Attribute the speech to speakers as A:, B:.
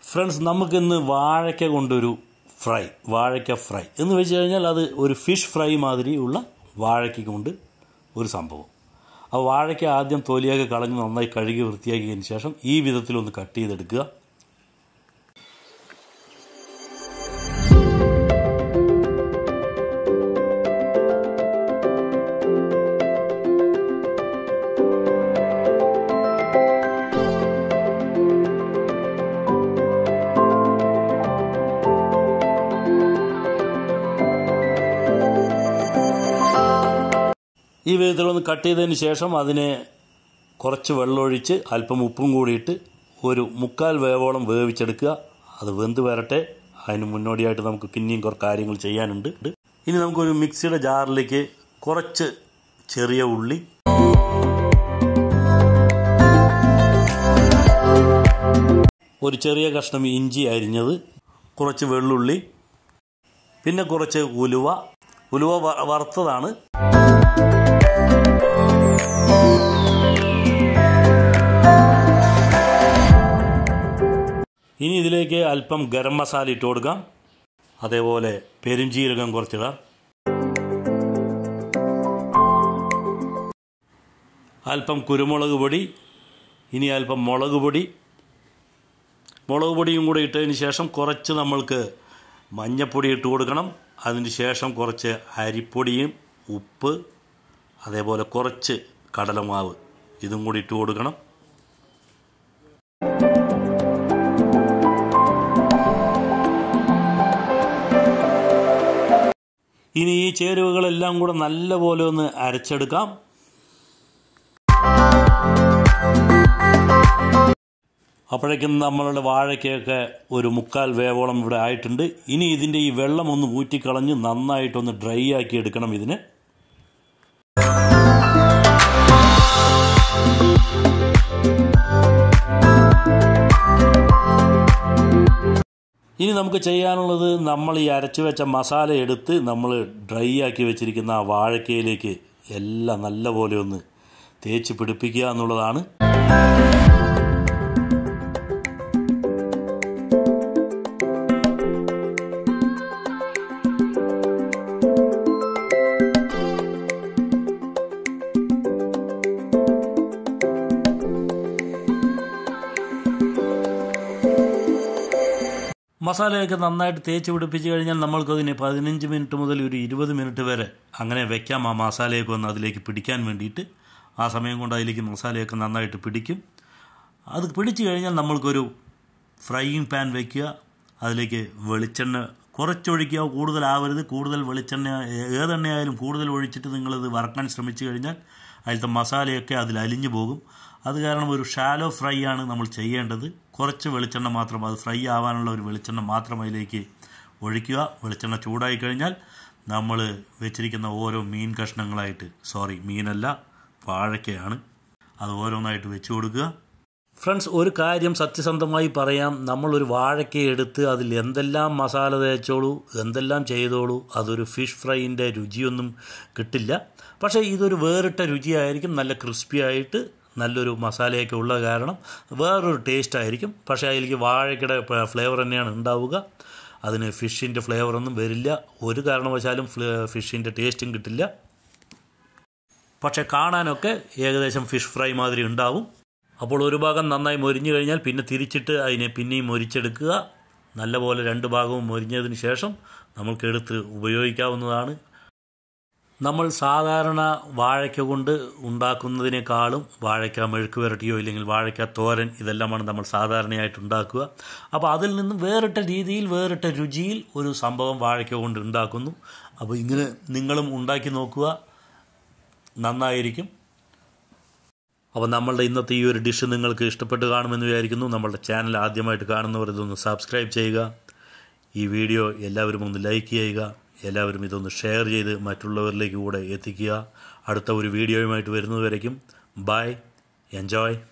A: Friends, നമുക്കിന്ന് വാഴയ്ക്ക കൊണ്ടൊരു fry, വാഴയ്ക്ക fry എന്ന് വെച്ച് കഴിഞ്ഞാൽ അത് ഒരു ഫിഷ് ഫ്രൈ മാതിരിയുള്ള വാഴയ്ക്ക കൊണ്ട് ഒരു സംഭവം. ആ വാഴയ്ക്ക ആദ്യം തൊലിയൊക്കെ കളഞ്ഞ് നന്നായി കഴുകി വൃത്തിയാക്കിയതിന് ശേഷം ഈ വിധത്തിലൊന്ന് കട്ട് ചെയ്തെടുക്കുക. ഈ വിധത്തിലൊന്ന് കട്ട് ചെയ്തതിന് ശേഷം അതിനെ കുറച്ച് വെള്ളമൊഴിച്ച് അല്പം ഉപ്പും കൂടിയിട്ട് ഒരു 3/4 വേവോളം വേവിച്ചെടുക്കുക. അത് വെന്ത് വരട്ടെ. അതിന് മുന്നോടിയായിട്ട് നമുക്ക് പിന്നെയും കുറച്ച് കാര്യങ്ങൾ ചെയ്യാനുണ്ട്. ഇനി നമുക്കൊരു മിക്സിയുടെ ജാറിലേക്ക് കുറച്ച് ചെറിയ ഉള്ളി, ഒരു ചെറിയ കഷ്ണം ഇഞ്ചി അരിഞ്ഞത്, കുറച്ച് വെള്ളുള്ളി, പിന്നെ കുറച്ച് ഉലുവ വറുത്തതാണ്, ഇനി ഇതിലേക്ക് അല്പം ഗരം മസാല ഇട്ട് കൊടുക്കാം. അതേപോലെ പെരുംജീരകം കുറച്ചിടാം, അല്പം കുരുമുളക് പൊടി, ഇനി അല്പം മുളക് പൊടിയും കൂടി ഇട്ടതിന് ശേഷം കുറച്ച് നമ്മൾക്ക് മഞ്ഞൾപ്പൊടി ഇട്ട് കൊടുക്കണം. അതിന് ശേഷം കുറച്ച് അരിപ്പൊടിയും ഉപ്പ്, അതേപോലെ കുറച്ച് കടലമാവ് ഇതും കൂടി ഇട്ട് കൊടുക്കണം. ഇനി ഈ ചേരുവകളെല്ലാം കൂടെ നല്ലപോലെ ഒന്ന് അരച്ചെടുക്കാം. അപ്പോഴേക്കും നമ്മളുടെ വാഴയ്ക്കൊക്കെ ഒരു 3/4 വേവോളം ഇവിടെ ആയിട്ടുണ്ട്. ഇനി ഇതിൻ്റെ ഈ വെള്ളം ഒന്ന് ഊറ്റിക്കളഞ്ഞ് നന്നായിട്ടൊന്ന് ഡ്രൈ ആക്കി എടുക്കണം ഇതിനെ. ഇനി നമുക്ക് ചെയ്യാനുള്ളത്, നമ്മൾ ഈ അരച്ചു വെച്ച മസാല എടുത്ത് നമ്മൾ ഡ്രൈ ആക്കി വെച്ചിരിക്കുന്ന ആ വാഴക്കയിലേക്ക് എല്ലാം നല്ലപോലെ ഒന്ന് തേച്ച് പിടിപ്പിക്കുക എന്നുള്ളതാണ്. മസാലയൊക്കെ നന്നായിട്ട് തേച്ച് പിടിപ്പിച്ച് കഴിഞ്ഞാൽ നമ്മൾക്കതിനെ 15 മിനിറ്റ് മുതൽ ഒരു 20 മിനിറ്റ് വരെ അങ്ങനെ വെക്കാം. ആ മസാലയൊക്കെ ഒന്ന് അതിലേക്ക് പിടിക്കാൻ വേണ്ടിയിട്ട് ആ സമയം കൊണ്ട് അതിലേക്ക് മസാലയൊക്കെ നന്നായിട്ട് പിടിക്കും. അത് പിടിച്ചു കഴിഞ്ഞാൽ നമ്മൾക്കൊരു ഫ്രൈയിങ് പാൻ വയ്ക്കുക. അതിലേക്ക് വെളിച്ചെണ്ണ കുറച്ചൊഴിക്കുക, കൂടുതലാവരുത്. കൂടുതൽ വെളിച്ചെണ്ണ, ഏതെണ്ണയായാലും കൂടുതൽ ഒഴിച്ചിട്ട് നിങ്ങളത് വറക്കാൻ ശ്രമിച്ചു കഴിഞ്ഞാൽ അതിലത്തെ മസാലയൊക്കെ അതിൽ അലിഞ്ഞു പോകും. അത് കാരണം ഒരു ഷാലോ ഫ്രൈ ആണ് നമ്മൾ ചെയ്യേണ്ടത്. കുറച്ച് വെളിച്ചെണ്ണ മാത്രം, അത് ഫ്രൈ ആവാനുള്ള ഒരു വെളിച്ചെണ്ണ മാത്രം അതിലേക്ക് ഒഴിക്കുക. വെളിച്ചെണ്ണ ചൂടായി കഴിഞ്ഞാൽ നമ്മൾ വെച്ചിരിക്കുന്ന ഓരോ മീൻ കഷ്ണങ്ങളായിട്ട്, മീനല്ല വാഴയ്ക്കയാണ്, അത് ഓരോന്നായിട്ട് വെച്ച് കൊടുക്കുക. ഫ്രണ്ട്സ്, ഒരു കാര്യം സത്യസന്ധമായി പറയാം, നമ്മളൊരു വാഴയ്ക്ക എടുത്ത് അതിൽ എന്തെല്ലാം മസാല തേച്ചോളൂ, എന്തെല്ലാം ചെയ്തോളൂ, അതൊരു ഫിഷ് ഫ്രൈൻ്റെ രുചിയൊന്നും കിട്ടില്ല. പക്ഷേ ഇതൊരു വേറിട്ട രുചിയായിരിക്കും. നല്ല ക്രിസ്പി ആയിട്ട് നല്ലൊരു മസാലയൊക്കെ ഉള്ള കാരണം വേറൊരു ടേസ്റ്റ് ആയിരിക്കും. പക്ഷേ അതിലേക്ക് വാഴയ്ക്കയുടെ ഫ്ലേവർ തന്നെയാണ് ഉണ്ടാവുക. അതിന് ഫിഷിൻ്റെ ഫ്ലേവറൊന്നും വരില്ല. ഒരു കാരണവശാലും ഫിഷിൻ്റെ ടേസ്റ്റും കിട്ടില്ല. പക്ഷേ കാണാനൊക്കെ ഏകദേശം ഫിഷ് ഫ്രൈ മാതിരി ഉണ്ടാവും. അപ്പോൾ ഒരു ഭാഗം നന്നായി മൊരിഞ്ഞു കഴിഞ്ഞാൽ പിന്നെ തിരിച്ചിട്ട് അതിനെ പിന്നെയും മൊരിച്ചെടുക്കുക. നല്ലപോലെ 2 ഭാഗവും മൊരിഞ്ഞതിന് ശേഷം നമുക്ക് എടുത്ത് ഉപയോഗിക്കാവുന്നതാണ്. നമ്മൾ സാധാരണ വാഴയ്ക്ക കൊണ്ട് ഉണ്ടാക്കുന്നതിനേക്കാളും വാഴയ്ക്ക മെഴുക്ക് പുരട്ടിയോ ഇല്ലെങ്കിൽ വാഴയ്ക്ക തോരൻ, ഇതെല്ലാമാണ് നമ്മൾ സാധാരണയായിട്ട് ഉണ്ടാക്കുക. അപ്പോൾ അതിൽ നിന്നും വേറിട്ട രീതിയിൽ, വേറിട്ട രുചിയിൽ ഒരു സംഭവം വാഴയ്ക്ക കൊണ്ട് ഉണ്ടാക്കുന്നു. അപ്പോൾ ഇങ്ങനെ നിങ്ങളും ഉണ്ടാക്കി നോക്കുക, നന്നായിരിക്കും. അപ്പോൾ നമ്മളുടെ ഇന്നത്തെ ഈ ഒരു ഡിഷ് നിങ്ങൾക്ക് ഇഷ്ടപ്പെട്ട് കാണുമെന്ന് വിചാരിക്കുന്നു. നമ്മളുടെ ചാനൽ ആദ്യമായിട്ട് കാണുന്നവർ ഇതൊന്ന് സബ്സ്ക്രൈബ് ചെയ്യുക. ഈ വീഡിയോ എല്ലാവരും ഒന്ന് ലൈക്ക് ചെയ്യുക. എല്ലാവരും ഇതൊന്ന് ഷെയർ ചെയ്ത് മറ്റുള്ളവരിലേക്ക് കൂടെ എത്തിക്കുക. അടുത്ത ഒരു വീഡിയോയുമായിട്ട് വരുന്നതുവരേക്കും ബൈ, എൻജോയ്.